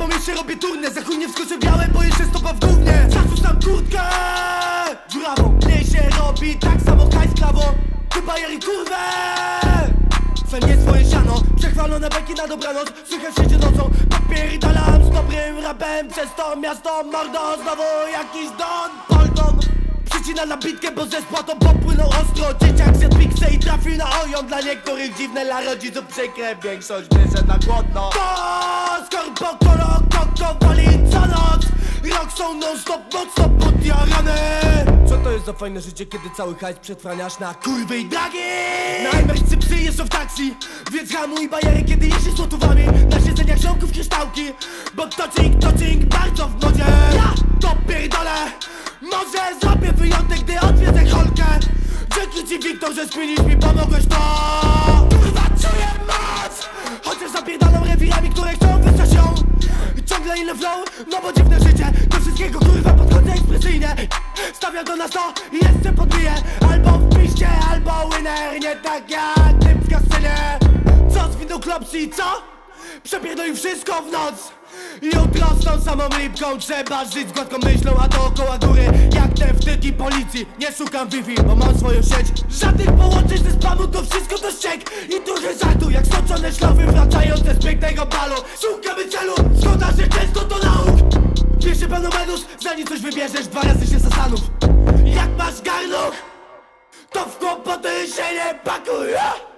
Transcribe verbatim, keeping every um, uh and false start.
po mieście robię turnę. Za chuj nie wskoczę białe, bo jeszcze stopa w gównie. Zarzucam kurtkę dziurawą, mniej się robi, tak samo hajs klawą. Ty bajeri kurwę, za nie swoje siano. Przechwalone bajki na dobranoc, słychać wszędzie nocą. Popierdalam z dobrym rapem przez to miasto mordo. Znowu jakiś don, Polton przycina na bitkę, bo ze spłatą popłynął ostro. Dzieciak zjadł piksę i trafił na ojon. Dla niektórych dziwne, dla rodziców przykre. Większość bierze na głodno. To skorpo, kolo, koko, wali co noc. Rok są non stop, mocno podjarane. Co to jest za fajne życie, kiedy cały hajs przetwaniasz na kurwy i dragi? Najmercy psy jeżdżą w taksi, więc hamuj bajery, kiedy jeździsz złotówami na siedzeniach ziomków kryształki. Bo touching, touching bardzo w modzie. Ja to pierdolę, może zrobię wyjątek, gdy odwiedzę Holkę. Dzięki ci Wiktor, że zmienić mi pomogłeś to. Kurwa czuję moc, chociaż zapierdalam rewirami, które chcą wysłać ją. Ciągle inne flow, no bo dziwne życie. Do wszystkiego kurwa podchodzę ekspresyjnie. Stawiam to na sto i jeszcze podbiję. Albo w piście, albo winner. Nie tak jak tym w kasynie. Co z windą klopsy i co? Przepierdolił wszystko w noc. Jutro z tą samą lipką trzeba żyć z gładką myślą, a dookoła góry jak te wtyki policji. Nie szukam Wi-Fi, bo mam swoją sieć. Żadnych połączeń ze spamu, to wszystko to ściek. I trochę żartu, jak stoczone szlofy wracające z pięknego balu. Szukamy celu, szkoda, że często to nauk. Pierwszy pełno medus, zanim coś wybierzesz, dwa razy się zastanów. Jak masz garnuch, to w kłopoty się nie pakuj.